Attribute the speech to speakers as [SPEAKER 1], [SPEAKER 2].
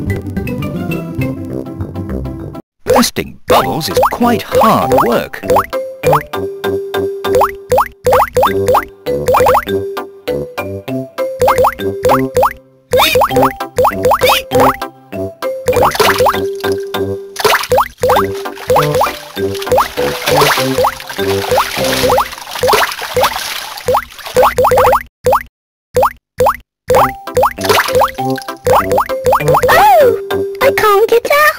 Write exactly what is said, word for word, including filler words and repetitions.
[SPEAKER 1] Bursting bubbles is quite hard work.
[SPEAKER 2] Oh! I can't get